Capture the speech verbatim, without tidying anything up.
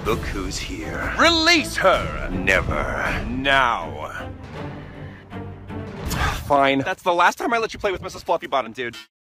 Look who's here. Release her! Never. Now. Fine. That's the last time I let you play with Missus Fluffy Bottom, dude.